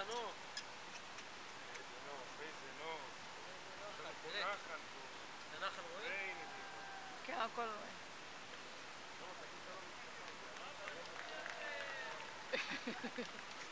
נוף. איזה נוף, איזה נוף. יש לנו פה נחל פה. זה נחל רואים? כן, הכל רואים. לא, תגיד שלום למשפחה.